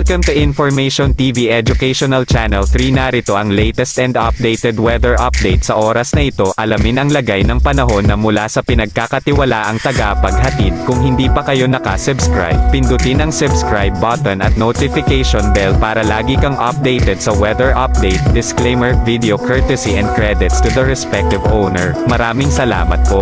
Welcome to Information TV Educational Channel 3. Narito ang latest and updated weather update sa oras na ito. Alamin ang lagay ng panahon na mula sa pinagkakatiwalaang tagapaghatid. Kung hindi pa kayo nakasubscribe, pindutin ang subscribe button at notification bell para lagi kang updated sa weather update. Disclaimer, video courtesy and credits to the respective owner. Maraming salamat po.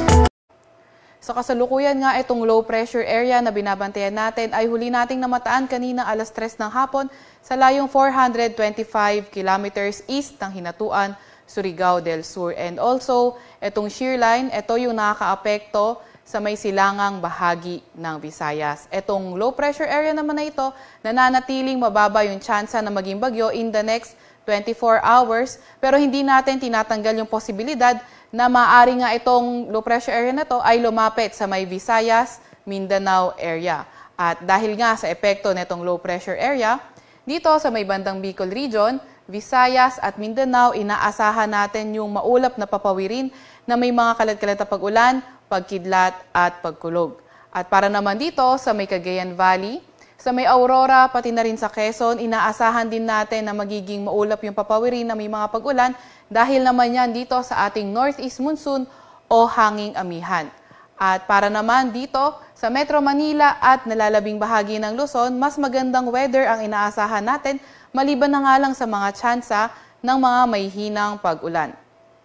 Sa kasalukuyan nga, itong low pressure area na binabantayan natin ay huli nating namataan kanina alas 3 ng hapon sa layong 425 kilometers east ng Hinatuan, Surigao del Sur. And also, itong shear line, ito yung nakakaapekto sa may silangang bahagi ng Visayas. Itong low pressure area naman na ito, nananatiling mababa yung tsansa na maging bagyo in the next 24 hours, pero hindi natin tinatanggal yung posibilidad na maaari nga itong low pressure area na to ay lumapit sa may Visayas, Mindanao area. At dahil nga sa epekto nitong low pressure area, dito sa may bandang Bicol region, Visayas at Mindanao, inaasahan natin yung maulap na papawirin na may mga kalat-kalat na pag-ulan, pagkidlat at pagkulog. At para naman dito sa may Cagayan Valley, sa may Aurora, pati na rin sa Quezon, inaasahan din natin na magiging maulap yung papawirin na may mga pag-ulan dahil naman yan dito sa ating northeast monsoon o hanging amihan. At para naman dito sa Metro Manila at nalalabing bahagi ng Luzon, mas magandang weather ang inaasahan natin maliban na nga lang sa mga tsansa ng mga may hinang pag-ulan.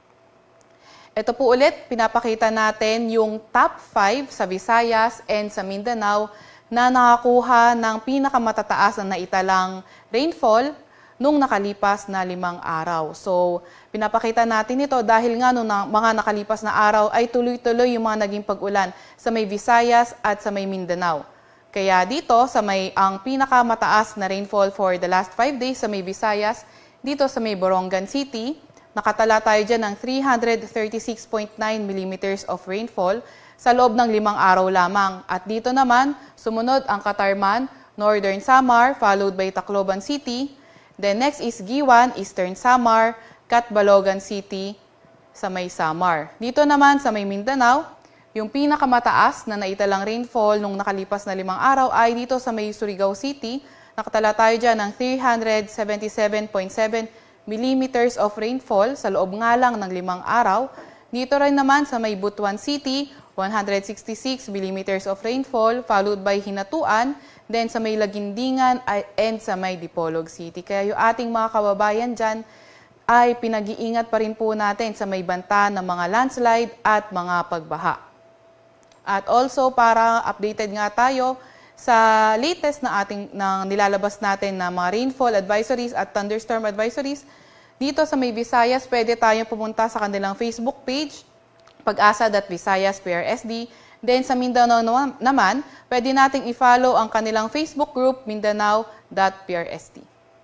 Ito po ulit, pinapakita natin yung top 5 sa Visayas and sa Mindanao na nakakuha ng pinakamatataas na naitalang rainfall nung nakalipas na 5 araw. So, pinapakita natin ito dahil nga nung mga nakalipas na araw ay tuloy-tuloy yung mga naging pag-ulan sa may Visayas at sa may Mindanao. Kaya dito, ang pinakamataas na rainfall for the last 5 days sa may Visayas, dito sa may Borongan City, nakatala tayo dyan ng 336.9 millimeters of rainfall sa loob ng 5 araw lamang. At dito naman, sumunod ang Catarman, Northern Samar, followed by Tacloban City. Then next is Giwan, Eastern Samar, Catbalogan City sa may Samar. Dito naman sa may Mindanao, yung pinakamataas na naitalang rainfall nung nakalipas na 5 araw ay dito sa may Surigao City. Nakatala tayo dyan ng 377.7 millimeters of rainfall sa loob nga lang ng 5 araw. Dito rin naman sa may Butuan City, 166 millimeters of rainfall, followed by Hinatuan, then sa may Lagindingan and sa may Dipolog City. Kaya yung ating mga kababayan dyan ay pinag-iingat pa rin po natin sa may banta ng mga landslide at mga pagbaha. At also para updated nga tayo sa latest na nilalabas natin na mga rainfall advisories at thunderstorm advisories, dito sa may Visayas, pwede tayong pumunta sa kanilang Facebook page, Pag-asa.VisayasPRSD. Then sa Mindanao naman, pwede nating i-follow ang kanilang Facebook group, Mindanao.PRSD.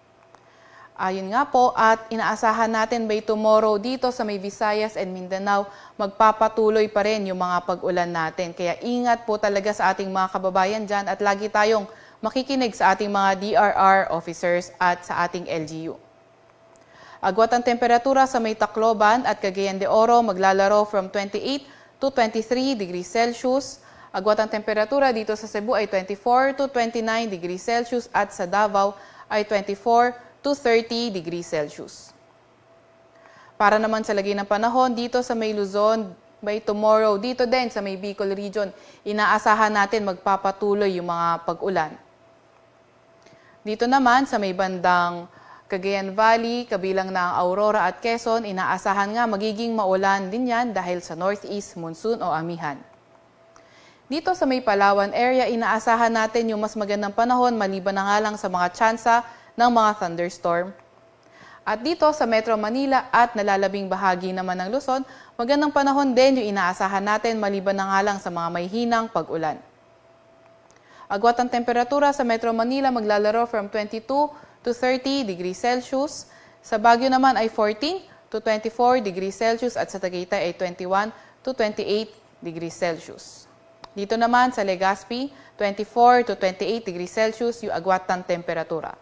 Ayun nga po, at inaasahan natin by tomorrow dito sa may Visayas and Mindanao, magpapatuloy pa rin yung mga pag-ulan natin. Kaya ingat po talaga sa ating mga kababayan dyan at lagi tayong makikinig sa ating mga DRR officers at sa ating LGU. Agwat ang temperatura sa may Tacloban at Cagayan de Oro maglalaro from 28 to 23 degrees Celsius. Agwat ang temperatura dito sa Cebu ay 24 to 29 degrees Celsius at sa Davao ay 24 to 30 degrees Celsius. Para naman sa lagay ng panahon dito sa may Luzon, by tomorrow dito din sa may Bicol region, inaasahan natin magpapatuloy yung mga pag-ulan. Dito naman sa may bandang Cagayan Valley, kabilang na ang Aurora at Quezon, inaasahan nga magiging maulan din yan dahil sa northeast monsoon o amihan. Dito sa may Palawan area, inaasahan natin yung mas magandang panahon maliban na nga lang sa mga tsansa ng mga thunderstorm. At dito sa Metro Manila at nalalabing bahagi naman ng Luzon, magandang panahon din yung inaasahan natin maliban na nga lang sa mga may hinang pag-ulan. Agwat ang temperatura sa Metro Manila maglalaro from 22 to 30 degrees Celsius. Sa Baguio naman ay 14 to 24 degrees Celsius at sa Tagaytay ay 21 to 28 degrees Celsius. Dito naman sa Legazpi, 24 to 28 degrees Celsius yung agwat ng temperatura.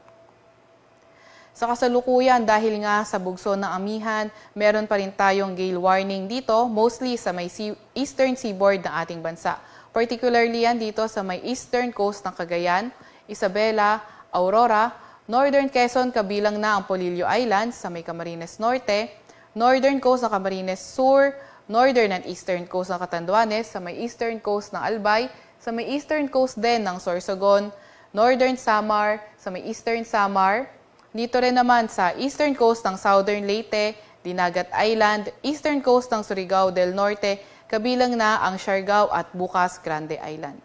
Sa kasalukuyan, dahil nga sa bugso ng amihan, meron pa rin tayong gale warning dito, mostly sa may eastern seaboard ng ating bansa. Particularly yan dito sa may eastern coast ng Cagayan, Isabela, Aurora, Northern Quezon kabilang na ang Polillo Islands sa may Camarines Norte, Northern Coast ng Camarines Sur, Northern and Eastern Coast ng Catanduanes, sa may Eastern Coast ng Albay, sa may Eastern Coast din ng Sorsogon, Northern Samar, sa may Eastern Samar, dito rin naman sa Eastern Coast ng Southern Leyte, Dinagat Island, Eastern Coast ng Surigao del Norte, kabilang na ang Siargao at Bukas Grande Island.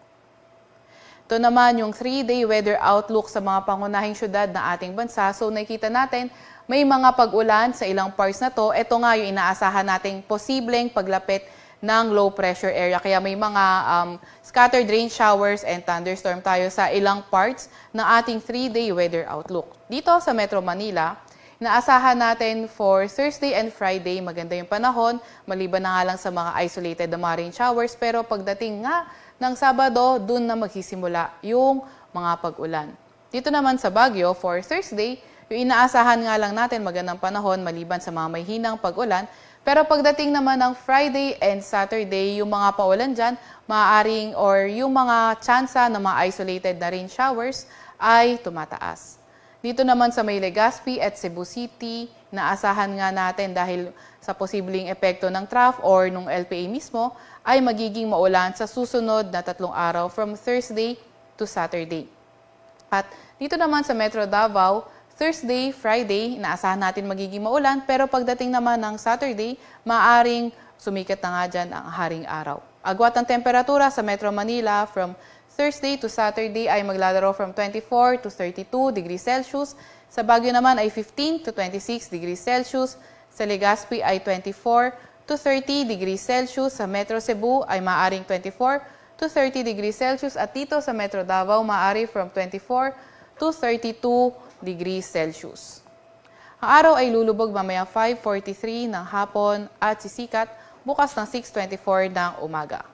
Ito naman yung 3-day weather outlook sa mga pangunahing syudad ng ating bansa. So nakikita natin, may mga pag-ulan sa ilang parts na to. Ito nga yung inaasahan nating posibleng paglapit ng low pressure area. Kaya may mga scattered rain showers and thunderstorm tayo sa ilang parts ng ating 3-day weather outlook. Dito sa Metro Manila, inaasahan natin for Thursday and Friday, maganda yung panahon, maliban na nga lang sa mga isolated na mga rain showers. Pero pagdating nga ng Sabado, dun na magsisimula yung mga pag-ulan. Dito naman sa Baguio, for Thursday, yung inaasahan nga lang natin magandang panahon maliban sa mga may hinang pag-ulan. Pero pagdating naman ng Friday and Saturday, yung mga paulan dyan, maaaring or yung mga tsansa na mga isolated na rain showers ay tumataas. Dito naman sa may Legazpi at Cebu City, naasahan nga natin dahil sa posibleng epekto ng trough or nung LPA mismo, ay magiging maulan sa susunod na 3 araw from Thursday to Saturday. At dito naman sa Metro Davao, Thursday, Friday, inaasahan natin magiging maulan, pero pagdating naman ng Saturday, maaaring sumikat na nga dyan ang haring araw. Agwat ng temperatura sa Metro Manila from Thursday to Saturday ay maglalaro from 24 to 32 degrees Celsius. Sa Baguio naman ay 15 to 26 degrees Celsius. Sa Legazpi ay 24 to 30 degrees Celsius. Sa Metro Cebu ay maaaring 24 to 30 degrees Celsius. At dito sa Metro Davao, maaari from 24 to 32 degrees Celsius. Ang araw ay lulubog mamaya 5:43 ng hapon at sisikat bukas ng 6:24 ng umaga.